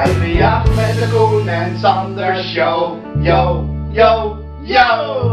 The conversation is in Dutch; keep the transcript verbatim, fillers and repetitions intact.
Hij verjaagt met de Koen en Sander show. Yo, yo, yo!